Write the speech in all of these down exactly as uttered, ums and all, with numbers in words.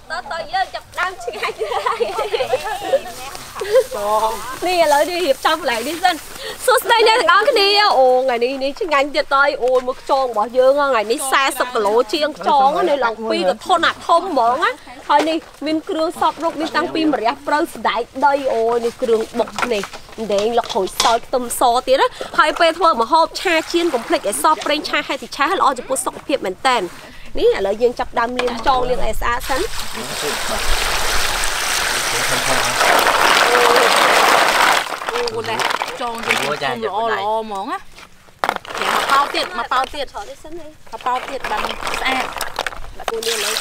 tao tao giờ chập đam chứ ai nè lấy đi hiệp trong lại đi dân số đây nha thằng đó cái đi ồ ngày đi đi chứ ngành tiệt tay ôi một tròn bỏ dương ngày đi xa sập cái lỗ chiêng tròn á này lòng pi cái thôn nạt thông mỏng á thôi đi mình kêu sập rục mình tăng pi mà rẻ pro đại đây ôi này kêu bọc này để lọc hồi soi tôm so tí đó hai pe thôi mà hộp cha chiên cũng phải cái so pren cha hay thì cha lo cho bút sọc phiệp mình tên ní là lợi dương chập đam liên tròn liên ai xa sẵn ô đây tròn thì lò lò món á để mà bao tiệt mà bao tiệt mà bao tiệt bằng xa cô liên lấy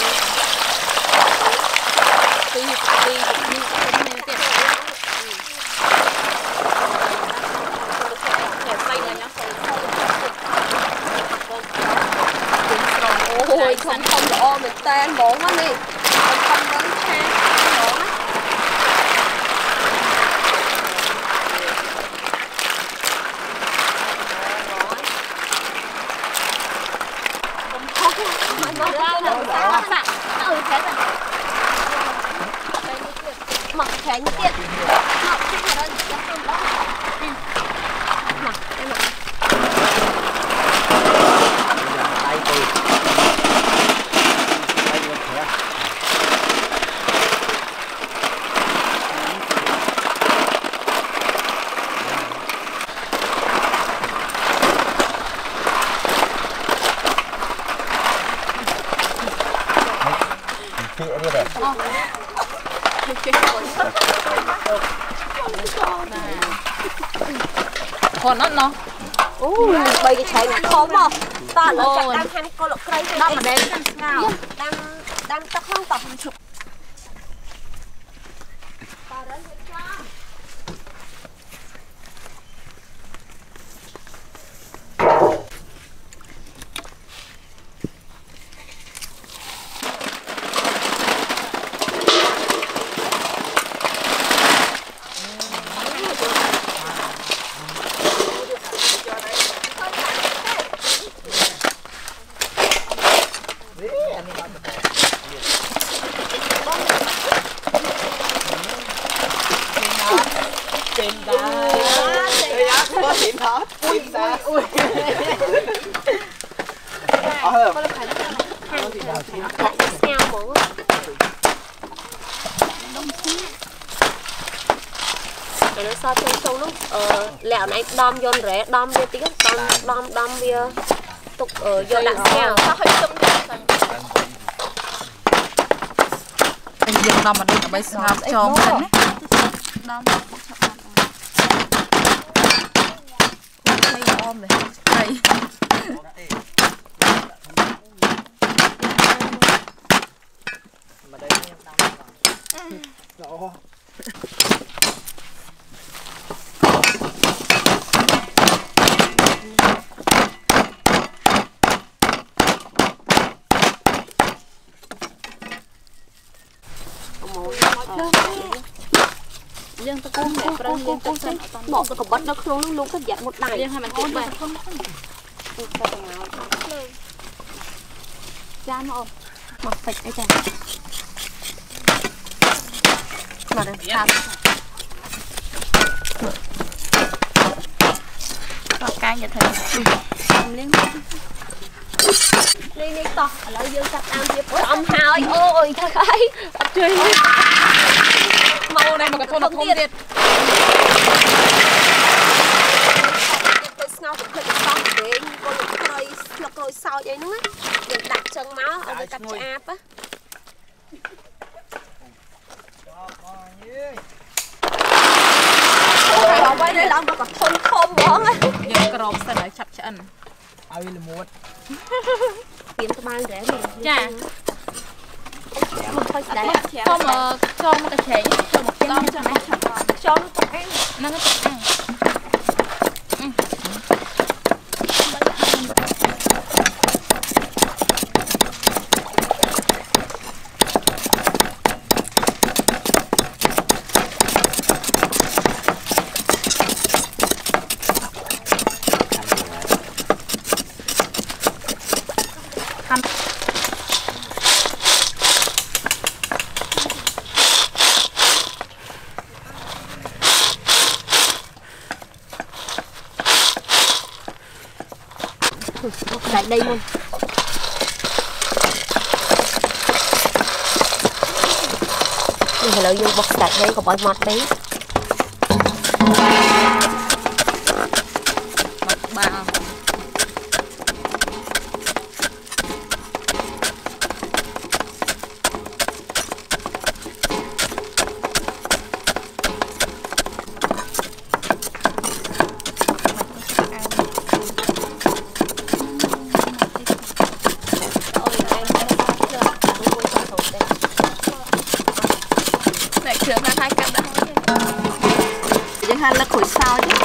tùy tùy đi đi tiệt ôi không không rõ mình tên bổ quá đi không không đến cha bổ á mà ra là sao bạn ừ thế rồi mặc thế như tiệt mặc cái gì đó mặc cái mặc tay tôi còn nó nó ui bây cái chạy này không mà ta là chặt đang han cô lộc cây đâm mà đen nào đang đang tóc không tóc chụp sao trong sâu nó ờ lẹo này đom vô rễ đom vô tí đom đom đom vô tục ở vô đặng xèo sao hơi sung anh dừng đom mà đây là bay sao tròn đấy đom đây ôm này đây mà đây đom dương ta cung để pro dương ta chân một cái cục bát nó không luôn luôn có giặt một đài dương hai mình cút về ra nó ôm một phịch ấy chàng mà đây sao có cái như thế liên liên liên to lại dương ta ăn tiếp ông hai ôi trời ơi chơi màu này mà cái thôn là thôn tiệt ngao cũng phải xong để con lục rồi lục rồi sau vậy nữa để đặt chân máu ở cái cặp áp á còn quay đây làm mà còn thôn thôn bón á giờ cái rồng sẽ lại chặt chân ai là muốt kiếm cái ban rẻ mình chà không mà cho một cái chén cho một con cho nó cho nó ăn nó nó ăn Lại đây luôn. Bây giờ dùng bọc sạch đây có bói mặt đấy. Mặt ba. Hắn là khối sao chứ.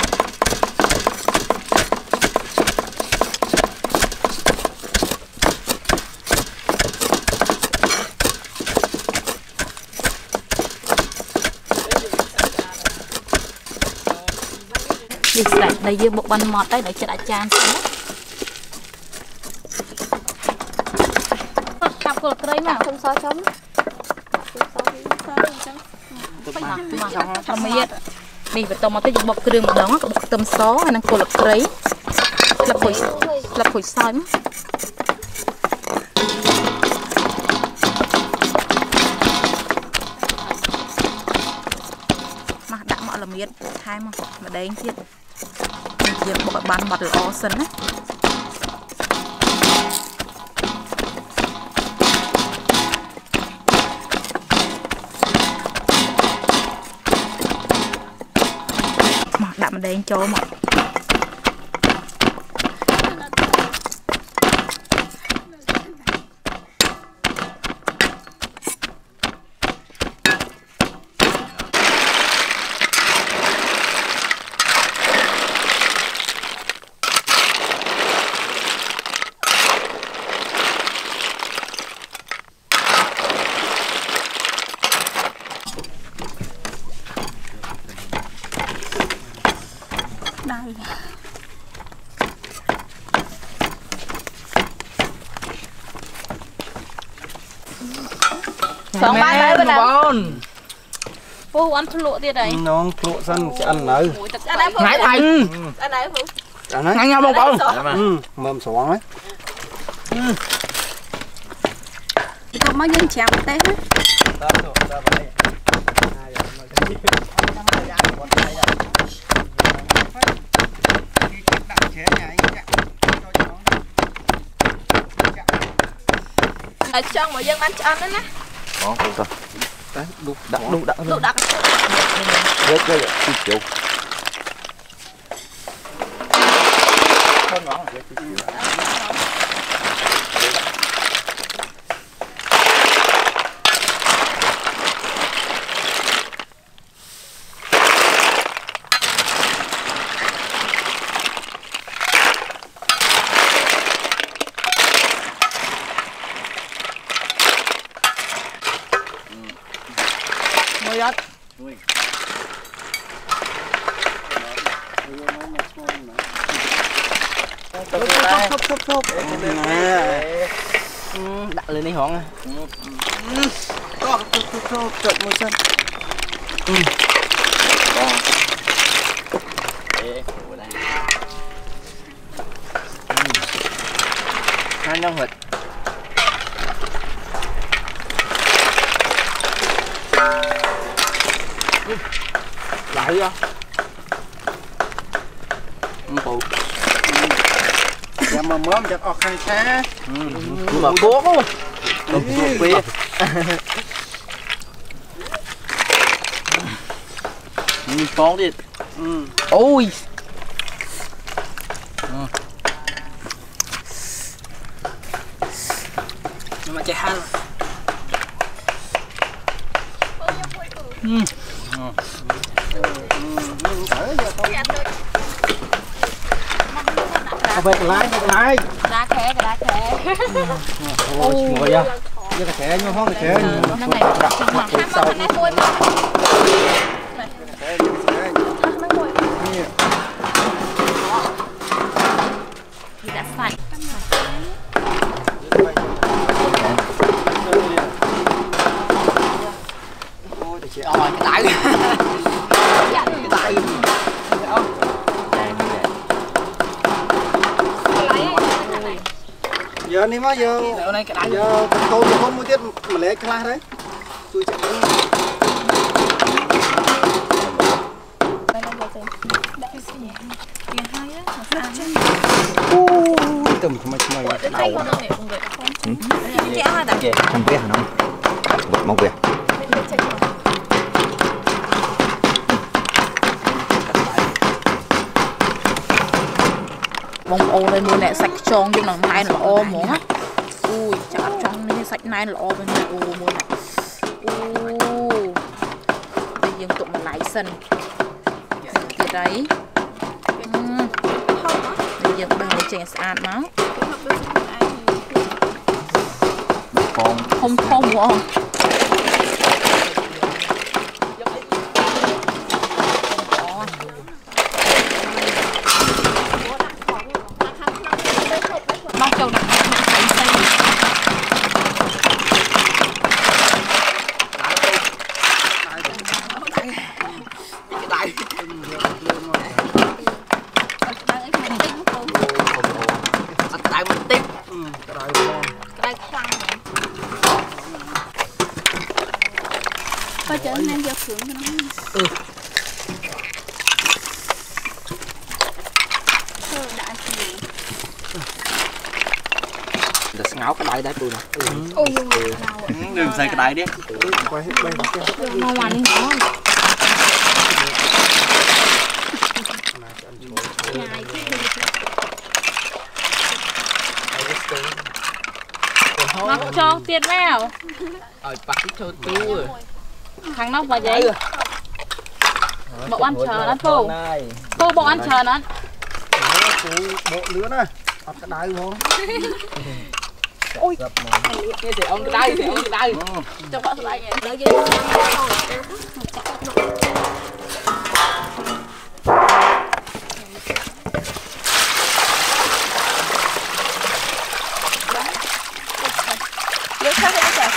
Đi sạch đây dương bộ bánh mọt đấy để cho đã chan xuống. Cặp cột cây mà không sao chấm. Không biết. Đi vào tôm mà tới dùng bọc cái đường một đống có bọc tôm xó hay năng cột cây là phổi là phổi soi mà mà đã mọi là miết hai mà mà đấy anh thiệt mình bọc bàn mặt lò sân á. Đạm ở đây anh cho mà đây. Sống ba đây bên nào? Phu ăn thua lụa tiệt đấy. Nó lụa sân sẽ ăn nữa. Ngái thành. Ăn đấy Phu. Ăn đấy. Ngái nhau bông bông. Ừ, mềm xoắn đấy. Không mới nhân chèo một té hết. Ở trong mà dân bán cho ăn đó nè. Đó, đúng rồi. Đấy, đục đặt đục đặt. Đục đặt. Rớt rớt rồi, chịu. Không ngon rồi, chịu. Mười ớt. Thúc thúc thúc thúc. Đặt lên đi hòn à. Có thúc thúc thúc trộn môi sân. Ừ. Con. Ê, của đây. Hai năm hụt. Lại đi à? Phụ. Dạ mà mớm chắc ọt khăn xá. Nhưng mà cuốc luôn. Cuốc bia. Con đi. Ôi. Nhưng mà chạy hai rồi. Ừ. Cà phê lái, cà lái. Đá khé, đá khé. Ôi, ngồi à. Giờ cà khé nhưng không cà khé. Nó này đặt trên mặt. Nó này môi mà. Thì đã sạch. Ôi, chị ơi, cái tay. Cái tay. giờ ní mà giờ này cái đáy giờ câu thì không mua tiết mà lấy class đấy tôi chạy tầm không mày mày đầu không biết hả nó mong việc bông ô đây mua nè sạch tròn trong lòng này là ô muốn á ui chả trong này sạch này là ô bên này ô mua nè u bây giờ tụi mình lại sân từ đấy bây giờ bằng cái chén sạch máu không không quá móc châu nặng nặng phải xây đại một tiếp đại khăn coi chở nên giờ thưởng cho nó ừ ngáo cái đáy đấy tôi nè. Ôi đừng xài cái đáy đi. quay hết quay ngon ngoài đi ngon. Mắc cho tiền mèo. Ở bạc cái cho tu rồi. Thằng nó vào vậy. Bộ ăn chờ nó cô. Cô bộ ăn chờ nó. Bộ lứa này. Học cái đáy vô. Ôi, nghe thì ông cái đây thì ông cái đây cho bạn lại nghe đỡ dây nước khác đấy kìa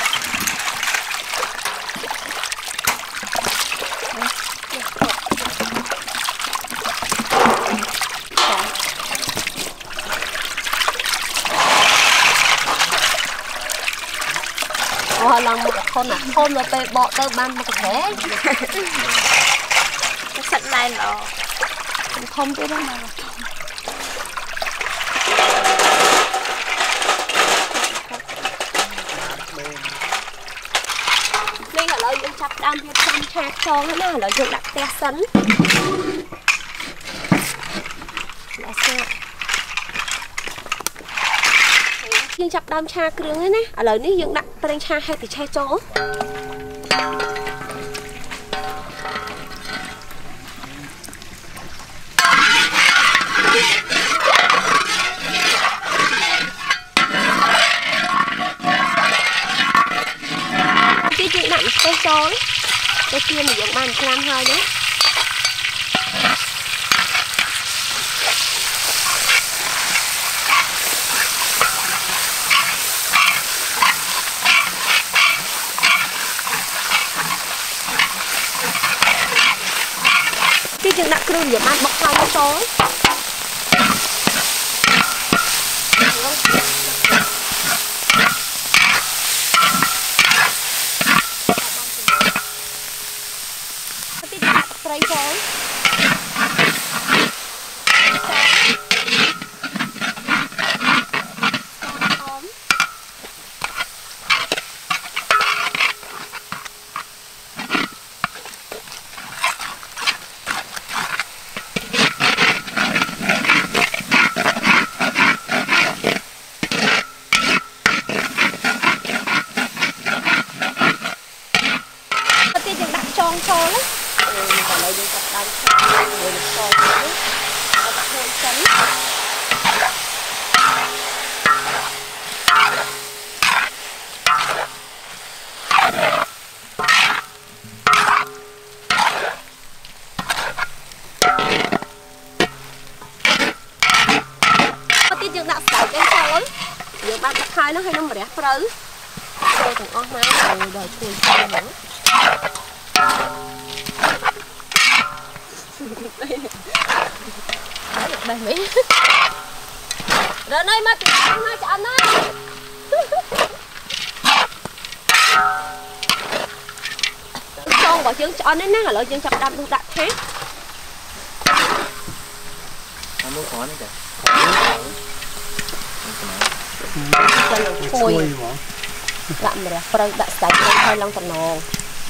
Ồ, lần một con nè, con là tê bọ tơ ban một thế. Cái sạch này nó không tới đó mà. Đây là lợi dụng chặt đam cho trăm chạc cho nó là lợi dụng đặt te sắn. Là sao? Nhưng chặt đam cha cái đường ấy nè, ở lời ní dựng đặt tên cha hay thì cha chó. Cái chuyện nặng tên chó, cái kia mình dựng bàn làm hơi đấy. Cái chừng đặt kêu điểm ăn bọc hai cái tối. Cái chừng đặt cây tối. Tròn tròn đấy. Ừ, còn đây đi tập đan rồi được tròn đấy. Nó bắt hơi chấn. Có tiết dương đã sạch cái tròn. Dương bạn bắt khai nó hay nó mà đẹp rứ. Tôi cũng ớt má rồi đời cùi sao nữa. Đây Mỹ Rồi đây mà ăn mà ăn á. Con bỏ trứng cho nên nó là trứng chập đập đặt thế. Ăn muối khó nữa kìa. Phôi. Lặm rồi, phải đặt sạch thôi lăng tầm nòng.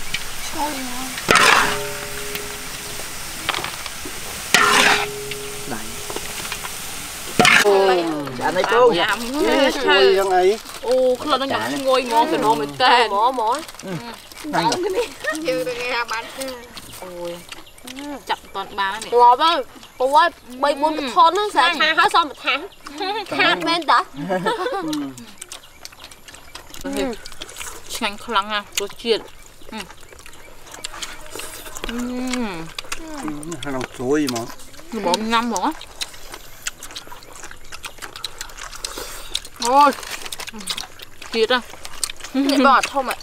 Chả này cô. Chui trong ấy. Ô, khi nó nhặt ngồi ngon cái nó mới tên. Mỏ mỏ. Ngon cái này. Như tôi nghe bạn. Ôi. Chậm toàn ba này. Ngọt á. Ôi, bay buôn cái thôn nó sẽ tha hết xong một tháng. Hạt bên đó. Chanh khăn à, tôi chiên. Hai lòng chuối mà. Nó bỏ ngâm rồi á. Ôi. Kiệt à. Để bỏ thôi mà.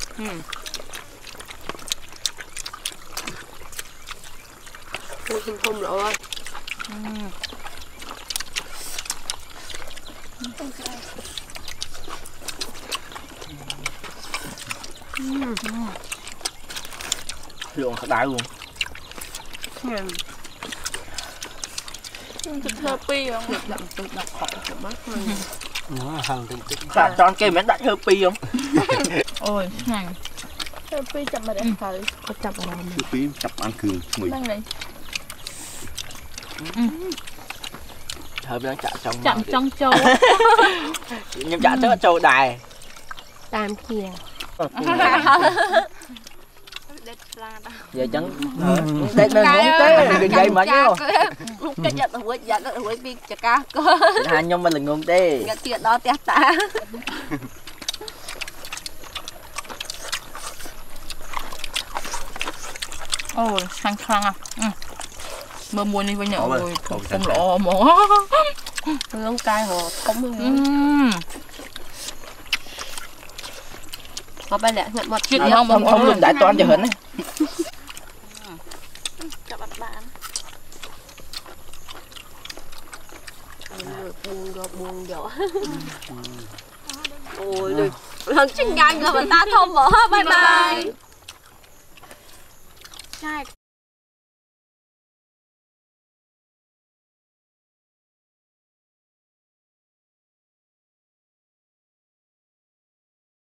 Ôi, thơm thơm rồi. Lượng đá luôn. Thịt thơ pi không? Thịt đậm tôi đậm khỏi cho mắt hơn. Nó hàng tình tích. Chả tròn cây mến đặt thơ pi không? Ôi, này. Thơ pi chậm mà để phải. Có chậm vào mình. Thơ pi chậm ăn cường mùi. Đang này. Thơ pi chả trong. Chậm trong châu. Nhưng chả chắc châu đài. Tam kia. Giờ chẳng đây là ngón té đừng dây mà nhau. Cái giật ở giật ở với bị chả cá cơ. Hai nhóm mình là ngón té. Cái chuyện đó té ta. Ôi, xanh khăn à. Mơ muôn đi với nhau rồi. Không lọ mỏ. Hương cay hồ không hương. Mà bây lẹ nhận một chuyện không không không được đại toán cho hấn này. Chào các bạn. Buông rồi buông rồi. Ôi được. Lần chinh nhanh là mình ta thông mở. Bye bye.